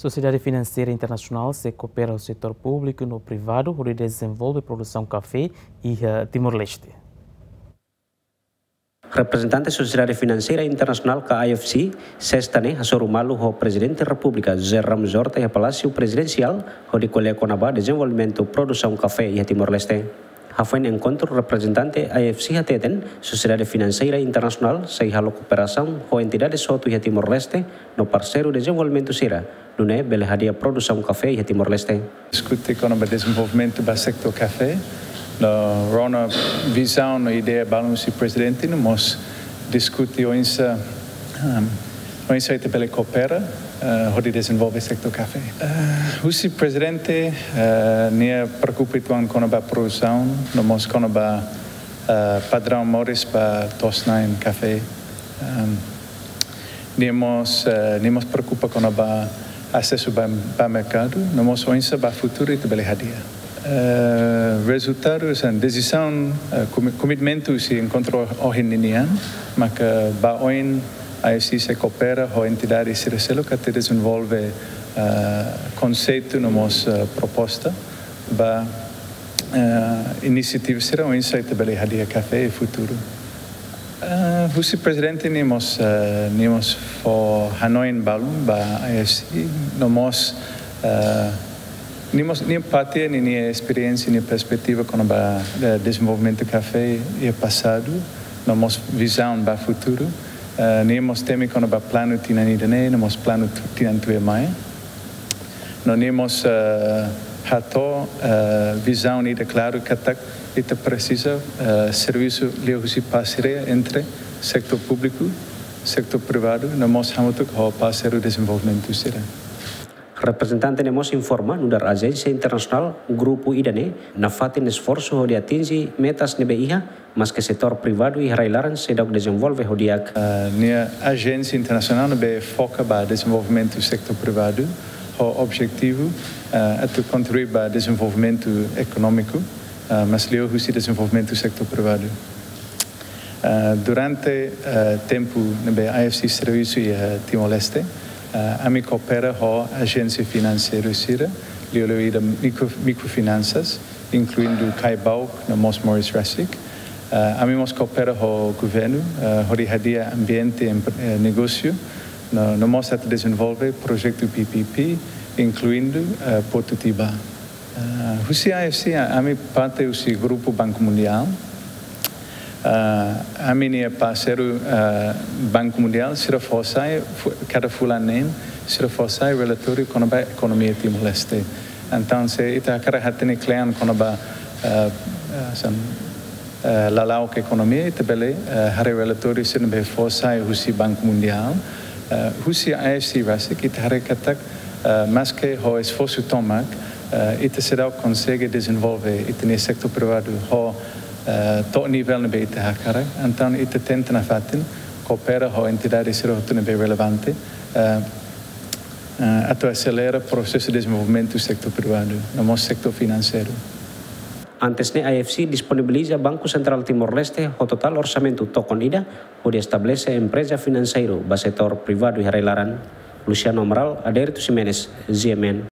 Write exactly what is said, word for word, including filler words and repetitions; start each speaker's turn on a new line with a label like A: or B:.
A: Sosiedade Finanseira Internasional se coopera o setor público no privado, hodi dezenvolve produsaun kafé e uh, Timor-Leste.
B: Representante Sosiedade Finanseira Internasional K F C, sextane hasorumalu ho Presidente República José Ramos Horta e Palácio Presidencial, hodi colhe conaba desenvolvimento produsaun kafé e Timor-Leste. Hafen encontro representante I F C hateten, Sosiedade Finanseira Internasional, sei halo cooperação ho entidade soto e Timor-Leste no parceiro desenvolvimento sira, nune bele hadia produsaun kafé e Timor-Leste.
C: Discute com o desenvolvimento do setor café. Na rona visão na ideia balanço presidente nós discute hoje hoje até pela kopera hodi dezenvolve setor café. O uh, presidente nem preocupado com a produção, nós com a padrão Morris para tosnar em café. Nós nós preocupa com o acesso para o mercado, nós hoje para o futuro e também hadia. Uh, resultados and decisão uh, commitmento se encontrou hoje em ano, mas que ba hoje a I F C se coopera com a entidade circelo que desenvolve uh, conceito na nossa proposta ba uh, iniciativa será um insight bele hadia café e futuro. Uh, o presidente nemos uh, nemos for Hanoi em balum ba I F C nós uh, Nós nem parte nem experiência nem perspectiva com o desenvolvimento do café e passado, nós visão para o futuro, nós temos com o plano tinanidane, nós plano tinantué mai, nós temos hato visão e claro que tak itu precisa serviço leusi parceria entre setor público, setor privado, nós hamutuk ho parceiro desenvolvimento será.
B: Representante nemos informa nudar agência internacional grupo idane na fatin esforço de atingir metas nebe iha, mas que setor privado e railaran se dá desenvolve hodiak.
C: Uh, nia agência internacional nebe foca para desenvolvimento do sector privado, o objetivo uh, é de contribuir para desenvolvimento econômico, uh, mas leu o desenvolvimento do sector privado. Uh, durante uh, tempo nebe I F C serviço e uh, Timor-Leste, Uh, a mi coopera com a agência financeira sira, liolida micro, microfinanças, incluindo Caibau, na Mos Morris Rasic. Uh, a mi mos coopera com o governo, uh, hodi hadia ambiente e uh, negócio, no, no mos desenvolve projeto P P P, incluindo uh, Porto Tiba. Uh, o I F C, a mi parte do Grupo Banco Mundial. Uh, a minha parceiro uh, Banco Mundial se reforçar cada fulanen se reforçar relatório com a economia Timor-Leste. Então se ita cara hatene klean com a sam lalau que economia ita bele hare relatório se não reforçar o Banco Mundial o I F C rasa que hare katak mas que o esforço tomak ita será consegue desenvolver ita no sector privado ho Uh, to nível na beita hakara, então ita tenta na fatin coopera com entidades serotuna bem relevante, uh, uh, ato acelera o processo de desenvolvimento do sector privado, no nosso sector financeiro.
B: Antes ne I F C disponibiliza Banco Central Timor-Leste o total orçamento toconida, onde estabelece empresa financeiro ba setor privado e railaran. Luciano Amaral, Aderito Ximenes, Z M N.